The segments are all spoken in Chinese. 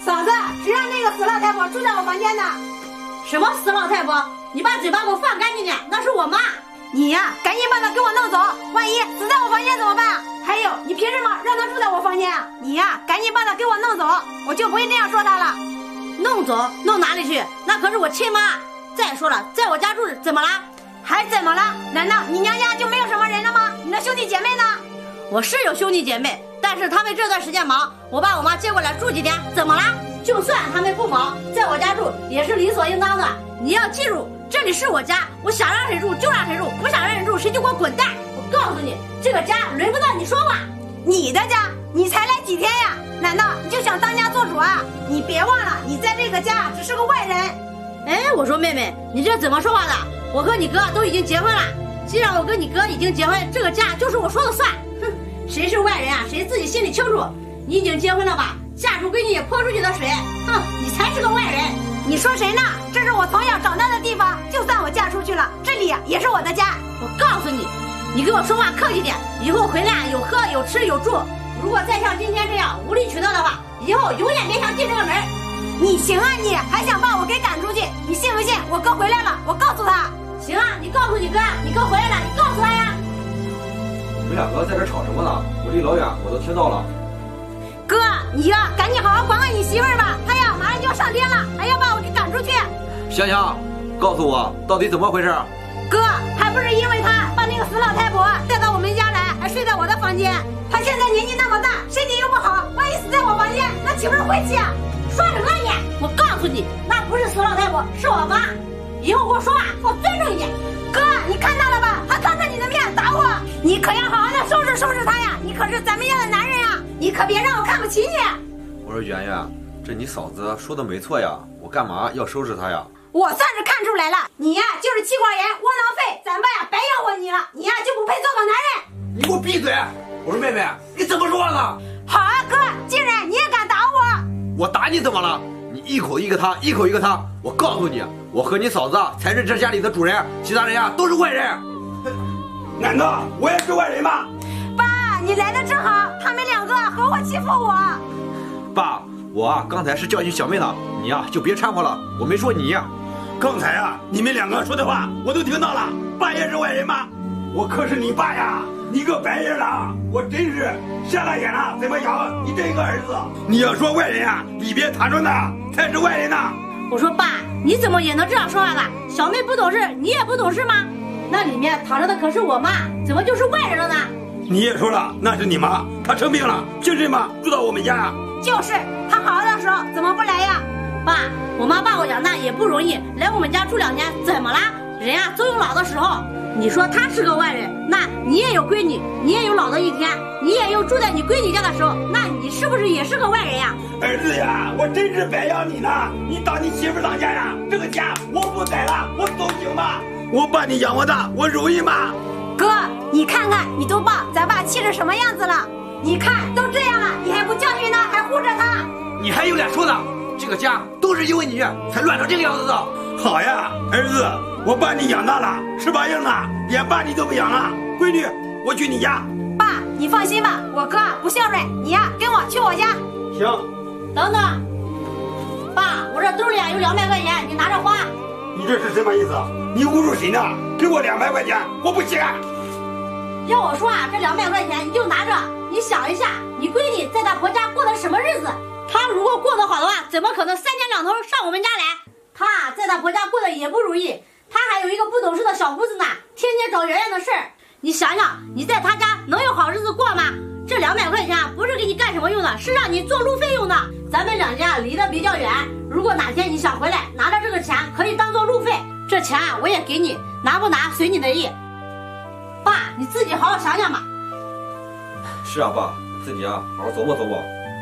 嫂子，谁让那个死老太婆住在我房间的？ 什么死老太婆？你把嘴巴给我放干净点，那是我妈。 你呀，赶紧把她给我弄走，万一死在我房间怎么办？还有，你凭什么让她住在我房间啊？你呀，赶紧把她给我弄走，我就不会这样说她了。 弄走？弄哪里去？那可是我亲妈。再说了，在我家住怎么了？ 还怎么了？难道你娘家就没有什么人了吗？你的兄弟姐妹呢？ 我是有兄弟姐妹，但是他们这段时间忙，我把我妈接过来住几天，怎么了？就算他们不忙，在我家住也是理所应当的。你要记住，这里是我家，我想让谁住就让谁住，不想让人住谁就给我滚蛋！我告诉你，这个家轮不到你说话。 你的家？你才来几天呀？难道你就想当家做主啊？你别忘了，你在这个家只是个外人。 哎，我说妹妹，你这怎么说话的？我和你哥都已经结婚了，既然我跟你哥已经结婚，这个家就是我说了算。哼，谁是外人啊？谁自己心里清楚。你已经结婚了吧？嫁出闺女也泼出去的水。哼，你才是个外人。 你说谁呢？这是我从小长大的地方，就算我嫁出去了，这里也是我的家。 我告诉你，你跟我说话客气点，以后回来有喝有吃有住。如果再像今天这样无理取闹的话，以后永远别想进这个门。 你行啊，你还想把我给赶出去？你信不信我哥回来了，我告诉他。 行啊，你告诉你哥呀，你哥回来了，你告诉他呀。 你们两个在这吵什么呢？我离老远我都听到了。 哥，你呀，赶紧好好管管你媳妇儿吧，她呀马上就要上天了，还要把我给赶出去。 香香，告诉我到底怎么回事？ 哥，还不是因为他把那个死老太婆带到我们家来，还睡在我的房间。他现在年纪那么大，身体又不好，万一死在我房间，那岂不是晦气啊？ 说什么你？我告诉你，那不是死老太婆，是我妈。以后跟我说话，给我尊重一点。 哥，你看到了吧？他当着你的面打我，你可要好好的收拾收拾他呀！你可是咱们家的男人呀，你可别让我看不起你。 我说圆圆，这你嫂子说的没错呀，我干嘛要收拾她呀？ 我算是看出来了，你呀就是气管炎、窝囊废，咱爸呀白养活你了，你呀就不配做个男人。 你给我闭嘴！我说妹妹，你怎么说话呢？ 好啊，哥，竟然你也敢打我！ 我打你怎么了？你一口一个他，一口一个他。我告诉你，我和你嫂子才是这家里的主人，其他人呀都是外人。 难道我也是外人吗？ 爸，你来的正好，他们两个合伙欺负我。 爸，我刚才是教训小妹呢，你呀就别掺和了，我没说你。 刚才啊，你们两个说的话我都听到了。爸也是外人吗？我可是你爸呀，你个白眼狼，我真是瞎了眼了，怎么养你这个儿子？你要说外人啊，里边躺着呢才是外人呢。 我说爸，你怎么也能这样说话呢？小妹不懂事，你也不懂事吗？那里面躺着的可是我妈，怎么就是外人了呢？ 你也说了，那是你妈，她生病了，凭什么住到我们家啊？ 就是她好好的时候怎么不来呀？ 爸，我妈把我养大也不容易，来我们家住2天，怎么啦？人呀总有老的时候。你说她是个外人，那你也有闺女，你也有老的一天，你也有住在你闺女家的时候，那你是不是也是个外人呀？ 儿子呀，我真是白养你呢，你当你媳妇当家呀，这个家我不在了，我走行吗？我把你养活大，我容易吗？ 哥，你看看你都把咱爸气成什么样子了？你看都这样了，你还不教训他，还护着他？ 你还有脸说呢？这个家都是因为你才乱成这个样子的。 好呀，儿子，我把你养大了，翅膀硬了，连爸你都不养了。闺女，我去你家。 爸，你放心吧，我哥不孝顺，你呀跟我去我家。 行。 等等，爸，我这兜里有200块钱，你拿着花。 你这是什么意思？你侮辱谁呢？给我200块钱，我不稀罕。 要我说啊，这200块钱你就拿着，你想一下，你闺女在她婆家过的什么日子？她如果过得好的话，怎么可能3天2头上我们家来？她在她婆家过得也不如意，她还有一个不懂事的小姑子呢，天天找圆圆的事儿。你想想，你在她家能有好日子过吗？这200块钱不是给你干什么用的，是让你做路费用的。咱们2家离得比较远，如果哪天你想回来，拿着这个钱可以当做路费，这钱我也给你，拿不拿随你的意。爸，你自己好好想想吧。 是啊，爸，自己好好琢磨琢磨。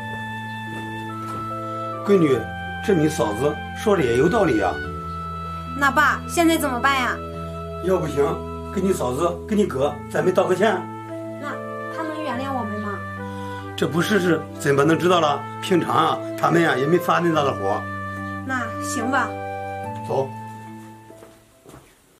闺女，这你嫂子说的也有道理啊。 那爸，现在怎么办呀？ 要不行，跟你嫂子跟你哥咱们道个歉。 那他能原谅我们吗？ 这不试试怎么能知道了？平常啊，他们呀也没发那大的火。 那行吧。 走。